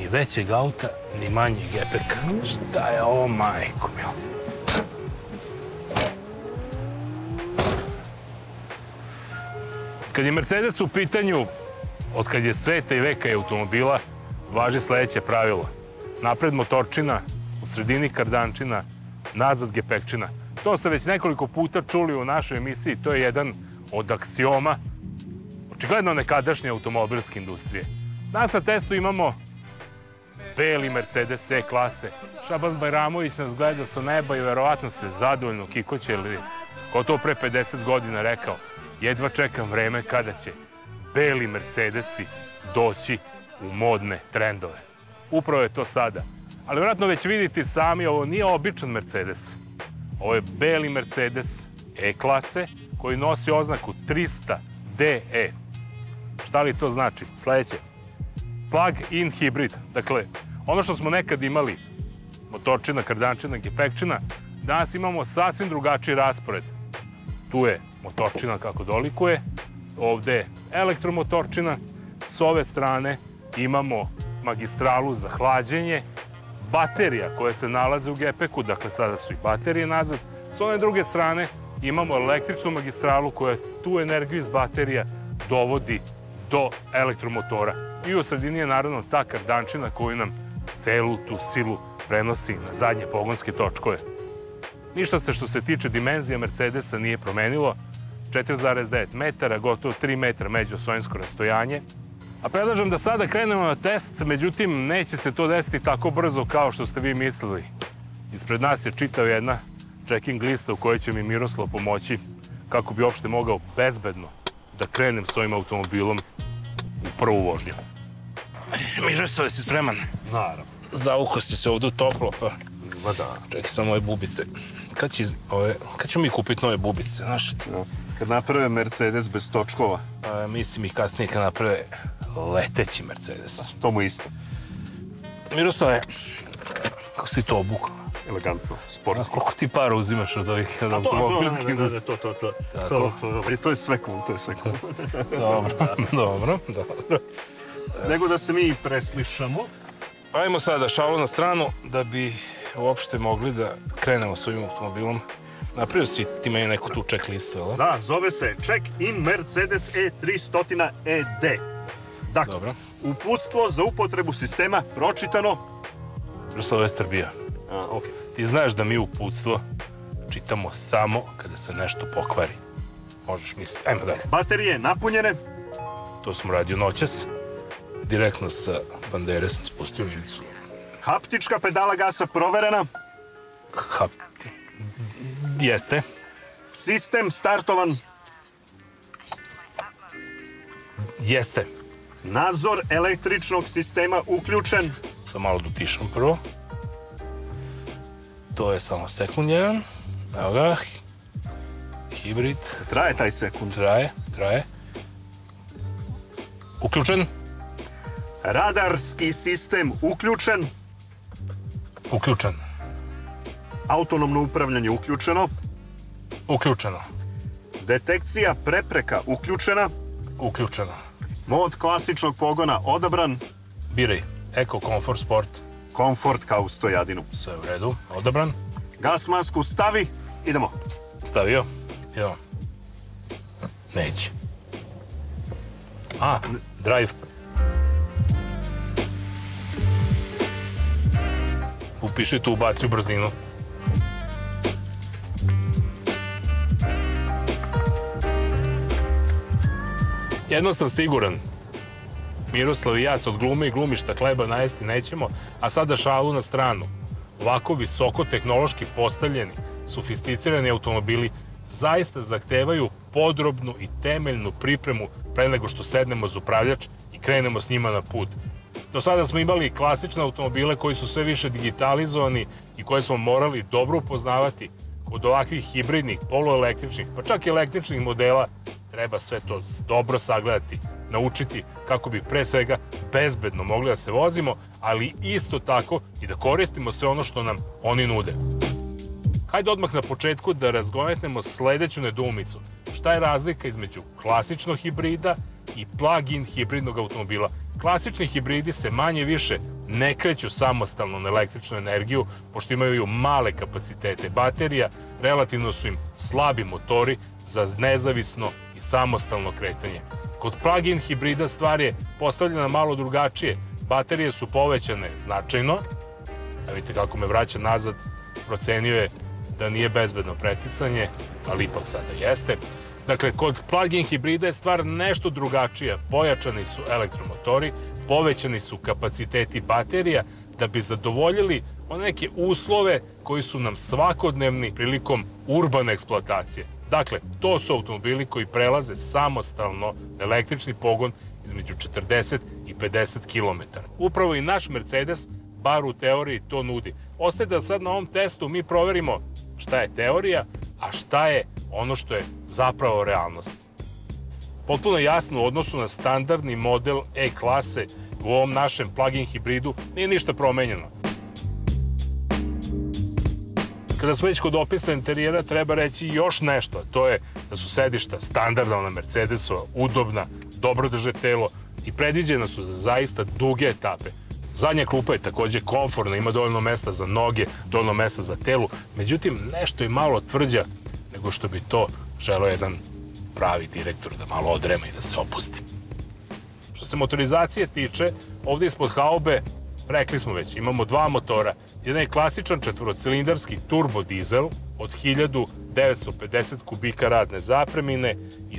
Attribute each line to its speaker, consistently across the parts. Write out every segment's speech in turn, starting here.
Speaker 1: ni većeg auta, ni manjeg epeka. Šta je ovo, majko milo? Kad je Mercedes u pitanju, od kad je sveta i veka i automobila, važi sledeće pravilo. Napred motorčina, u sredini kardančina, nazad gepekčina. To ste već nekoliko puta čuli u našoj emisiji, to je jedan od aksioma, očigledno nekadašnje automobilske industrije. Danas na testu imamo beli Mercedes E klase. Šaban Bajramović nas gleda sa neba i verovatno se zadovoljno kikoće, ili gotovo pre 50 godina rekao, jedva čekam vreme kada će beli Mercedesi doći u modne trendove. Upravo je to sada. Ali vjerojatno već vidite sami, ovo nije običan Mercedes. Ovo je beli Mercedes E klase koji nosi oznaku 300DE. Šta li to znači? Sledeće. Plug-in hibrid. Dakle, ono što smo nekad imali, motorčina, kardančina, gepekčina, danas imamo sasvim drugačiji raspored. Tu je motorčina kako dolikuje, ovde je elektromotorčina, s ove strane imamo magistralu za hlađenje, baterija koja se nalaze u gepeku, dakle sada su i baterije nazad, s one druge strane imamo električnu magistralu koja tu energiju iz baterija dovodi do elektromotora. I u sredini je naravno ta kardančina koju nam celu tu silu prenosi na zadnje pogonske točkove. Ništa se što se tiče dimenzija Mercedesa nije promenilo. 4,9 metara, gotovo 3 metra međuosojinsko rastojanje. A predlažem da sada krenemo na test, međutim neće se to desiti tako brzo kao što ste vi mislili. Ispred nas je čitava jedna checking lista u kojoj će mi Miroslav pomoći kako bi uopšte mogao bezbedno da krenem s ovim automobilom u prvu vožnju. Miroslav, si spreman?
Speaker 2: Naravno.
Speaker 1: Zaukosti se ovdje toplo, pa...
Speaker 2: Ma da.
Speaker 1: Čekaj samo ove bubice. Kad ćemo mi kupiti nove bubice, znaš ti?
Speaker 2: Kad naprave Mercedes bez točkova.
Speaker 1: Mislim i kasnije kad naprave leteći Mercedes.
Speaker 2: To mu isto.
Speaker 1: Miroslave, kako si to obukao?
Speaker 2: Elegantno, sportski.
Speaker 1: Koliko ti para uzimaš od ovih automobilskih industrija?
Speaker 2: To je sve cool, to je sve cool.
Speaker 1: Dobro.
Speaker 2: Nego da se mi preslišamo.
Speaker 1: Ajmo sada šalu na stranu da bi uopšte mogli da krenemo s ovim automobilom. Napravio si ti meni neku tu check listu, jel?
Speaker 2: Da, zove se Check-in Mercedes E300 ED. Dakle, uputstvo za upotrebu sistema pročitano...
Speaker 1: Miroslav, ovo je Srbija.
Speaker 2: Okej.
Speaker 1: Ti znaš da mi uputstvo čitamo samo kada se nešto pokvari. Možeš misliti. Ajmo dalje.
Speaker 2: Baterije napunjene.
Speaker 1: To sam radio noćas. Direktno sa bandere sam spustio žicu.
Speaker 2: Haptička pedala gasa proverena.
Speaker 1: Jeste.
Speaker 2: Sistem startovan.
Speaker 1: Jeste.
Speaker 2: Nadzor električnog sistema uključen.
Speaker 1: Sam malo dotišam prvo. To je samo sekund jedan. Evo ga. Hibrid.
Speaker 2: Traje taj sekund.
Speaker 1: Traje. Uključen.
Speaker 2: Radarski sistem uključen.
Speaker 1: Uključen.
Speaker 2: Autonomno upravljanje uključeno.
Speaker 1: Uključeno.
Speaker 2: Detekcija prepreka uključena.
Speaker 1: Uključeno.
Speaker 2: Mod klasičnog pogona odabran.
Speaker 1: Biraj. Eko, komfort, sport.
Speaker 2: Komfort kao u stojadinu.
Speaker 1: Sve u redu. Odabran.
Speaker 2: Gas masku stavi. Idemo.
Speaker 1: Stavio. Idemo. Neće. Drive. Upiši tu, ubaci u brzinu. Jedno sam siguran. Miroslav i ja se od glume i glumišta hleba najesti nećemo, a sada šalu na stranu. Ovako visoko tehnološki postavljeni, sofisticirani automobili zaista zahtevaju podrobnu i temeljnu pripremu pre nego što sednemo za upravljač i krenemo s njima na put. Do sada smo imali klasične automobile koji su sve više digitalizovani i koje smo morali dobro upoznavati. Kod ovakvih hibridnih, poluelektričnih, pa čak i električnih modela treba sve to dobro sagledati, naučiti kako bi pre svega bezbedno mogli da se vozimo, ali isto tako i da koristimo sve ono što nam oni nude. Hajde odmah na početku da razgovaramo sledeću nedoumicu. Šta je razlika između klasičnog hibrida i plug-in hibridnog automobila? Klasični hibridi se manje više ne kreću samostalno na električnu energiju, pošto imaju male kapacitete baterija, relativno su im slabi motori za nezavisno i samostalno kretanje. Kod plug-in hibrida stvar je postavljena malo drugačije. Baterije su povećane značajno. A vidite kako me vraća nazad, procenio je da nije bezbedno preticanje, ali ipak sada jeste. Dakle, kod plug-in hibrida je stvar nešto drugačija. Pojačani su elektromotori, povećani su kapaciteti baterija da bi zadovoljili one neke uslove koji su nam svakodnevni prilikom urbane eksploatacije. Dakle, to su automobili koji prelaze samostalno na električni pogon između 40 i 50 km. Upravo i naš Mercedes, bar u teoriji, to nudi. Ostaje da sad na ovom testu mi proverimo šta je teorija, a šta je ono što je zapravo realnost. Potpuno jasno u odnosu na standardni model E-klase u ovom našem plug-in hibridu nije ništa promenjeno. Kada smo već kod opisa interijera, treba reći još nešto, a to je da su sedišta standardna Mercedesova, udobna, dobro drže telo i predviđena su za zaista duge etape. Zadnja klupa je takođe komfortna, ima dovoljno mesta za noge, dovoljno mesta za telu, međutim nešto je malo tvrđa nego što bi to želeo jedan pravi direktor da malo odrema i da se opusti. Što se motorizacije tiče, ovde ispod haube, rekli smo već, imamo dva motora. Jedan je klasičan četvorocilindarski turbo dizel od 1950 kubika radne zapremine i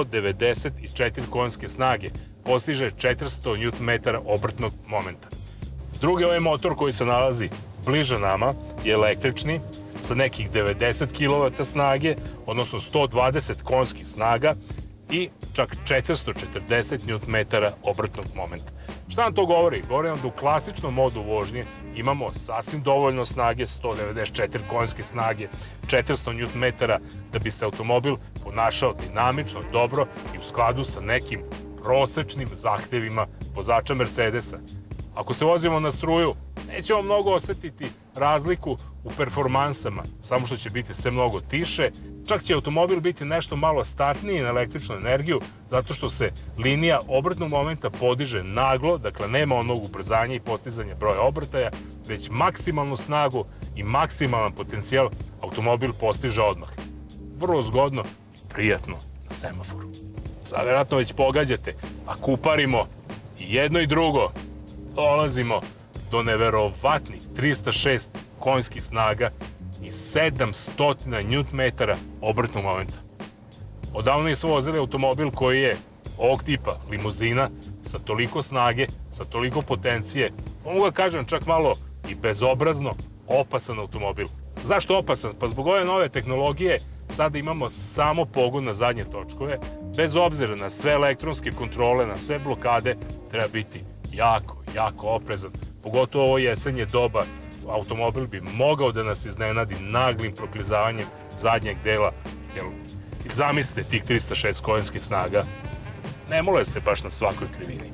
Speaker 1: 194 konjske snage. Postiže 400 Nm obrtnog momenta. Drugi ovaj motor koji se nalazi bliže nama je električni sa nekih 90 kW snage, odnosno 120 konjskih snaga i čak 440 Nm obrtnog momenta. Šta nam to govori? Govori nam da u klasičnom modu vožnje imamo sasvim dovoljno snage, 194 konjske snage, 400 Nm da bi se automobil ponašao dinamično, dobro i u skladu sa nekim prosečnim zahtevima vozača Mercedesa. Ako se vozimo na struju, nećemo mnogo osetiti razliku u performansama, samo što će biti sve mnogo tiše, čak će automobil biti nešto malo startniji na električnu energiju, zato što se linija obrtnog momenta podiže naglo, dakle nema onog ubrzanja i postizanja broja obrtaja, već maksimalnu snagu i maksimalan potencijal automobil postiže odmah. Vrlo zgodno i prijatno na semaforu. Sad vjerojatno već pogađate, a kuparimo i jedno i drugo, dolazimo do neverovatnih 306 konjskih snaga i 700 Nm obrtnog momenta. Odavno nismo vozili automobil koji je ovog tipa, limuzina, sa toliko snage, sa toliko potencije, mogu ga kažem čak malo i bezobrazno opasan automobil. Zašto opasan? Pa zbog ove nove tehnologije sada imamo samo pogon na zadnje točkove, bez obzira na sve elektronske kontrole, na sve blokade, treba biti jako oprezan. Pogotovo ovo jesenje doba, automobil bi mogao da nas iznenadi naglim proklizavanjem zadnjeg dela. Zamislite tih 306 konjskih snaga, ne mole se baš na svakoj krivini.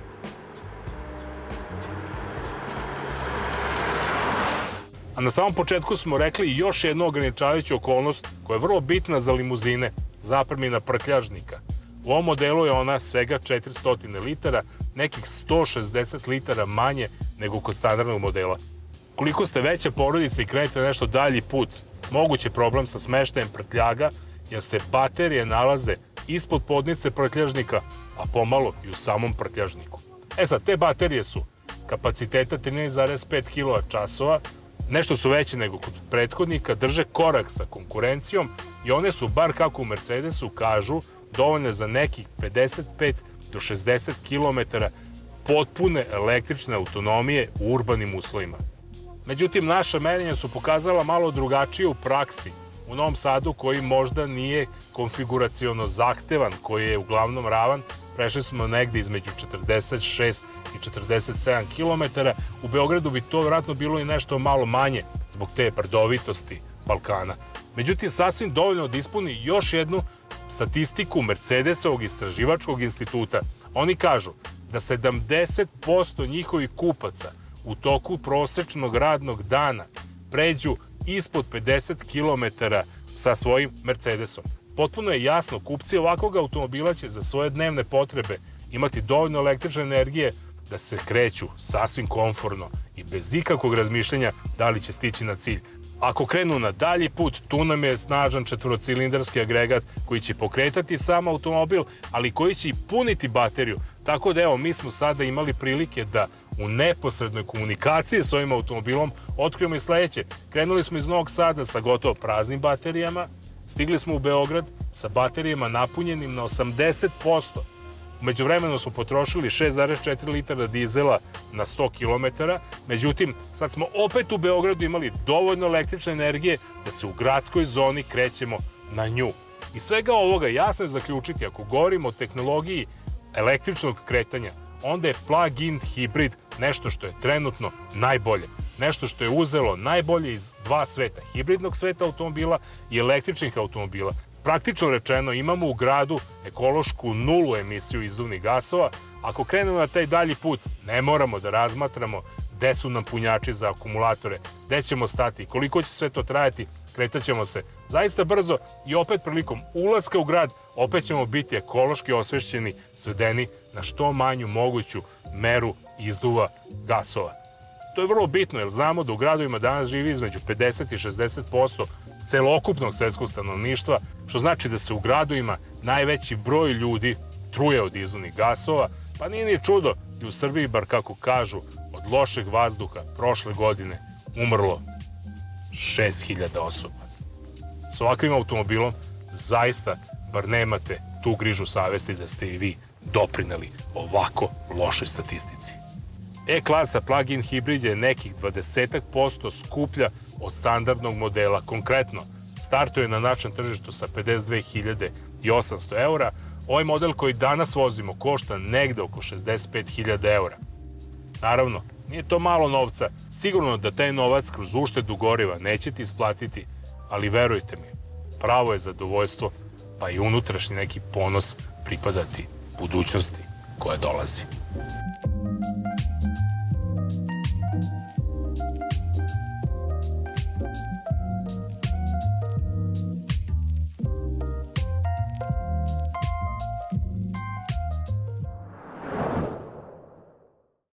Speaker 1: A na samom početku smo rekli još jednu ograničavajuću okolnost koja je vrlo bitna za limuzine, zapremina prtljažnika. U ovom modelu je ona svega 400 litara, nekih 160 litara manje nego kod standardnog modela. Koliko ste veća porodica i krenete nešto dalji put, moguće problem sa smeštajem prtljaga, jer se baterije nalaze ispod podnice prtljažnika, a pomalo i u samom prtljažniku. E sad, te baterije su kapaciteta 13,5 kWh, nešto su veće nego kod prethodnika, drže korak sa konkurencijom i one su, bar kako u Mercedesu kažu, dovoljne za nekih 55 do 60 km potpune električne autonomije u urbanim uslovima. Međutim, naša merenja su pokazala malo drugačije u praksi. U Novom Sadu, koji možda nije konfiguraciono zahtevan, koji je uglavnom ravan, prešli smo negde između 46 i 47 km. U Beogradu bi to vjerojatno bilo i nešto malo manje zbog te brdovitosti Balkana. Međutim, sasvim dovoljno da ispuni još jednu statistiku Mercedesovog istraživačkog instituta. Oni kažu da 70% njihovih kupaca u toku prosečnog radnog dana pređu ispod 50 km sa svojim Mercedesom. Potpuno je jasno, kupci ovakvog automobila će za svoje dnevne potrebe imati dovoljno električne energije da se kreću sasvim komforno i bez ikakvog razmišljanja da li će stići na cilj. Ako krenu na dalji put, tu nam je snažan četvorocilindarski agregat koji će pokretati sam automobil, ali koji će i puniti bateriju. Tako da evo, mi smo sada imali prilike da u neposrednoj komunikaciji s ovim automobilom otkrijemo i sledeće. Krenuli smo iz Novog Sada sa gotovo praznim baterijama, stigli smo u Beograd sa baterijama napunjenim na 80%. Umeđu vremenu smo potrošili 6,4 litara dizela na 100 km, međutim, sad smo opet u Beogradu imali dovoljno električne energije da se u gradskoj zoni krećemo na nju. Iz svega ovoga jasno je zaključiti, ako govorimo o tehnologiji električnog kretanja, onda je plug-in hibrid nešto što je trenutno najbolje. Nešto što je uzelo najbolje iz dva sveta, hibridnog sveta automobila i električnih automobila. Praktično rečeno, imamo u gradu ekološku nulu emisiju izduvnih gasova. Ako krenemo na taj dalji put, ne moramo da razmatramo gde su nam punjači za akumulatore, gde ćemo stati, koliko će sve to trajati, kretaćemo se zaista brzo i opet prilikom ulaska u grad opet ćemo biti ekološki osvešćeni, svedeni na što manju moguću meru izduva gasova. To je vrlo bitno jer znamo da u gradovima danas živi između 50 i 60% celokupnog svetskog stanovništva, što znači da se u gradovima najveći broj ljudi truje od izduvnih gasova, pa nije ni čudo i u Srbiji, bar kako kažu, od lošeg vazduha prošle godine umrlo 6000 osoba. S ovakvim automobilom zaista bar nemate tu grižu savesti da ste i vi doprineli ovako lošoj statistici. E-klasa plug-in hibrid je nekih 20% skuplja od standardnog modela. Konkretno, startuje na našem tržištu sa 52.800 eura. Ovaj model koji danas vozimo košta negde oko 65.000 eura. Naravno, nije to malo novca. Sigurno da taj novac kroz uštedu goriva nećete isplatiti, ali verujte mi, pravo je zadovoljstvo, pa i unutrašnji neki ponos pripadati budućnosti koja dolazi.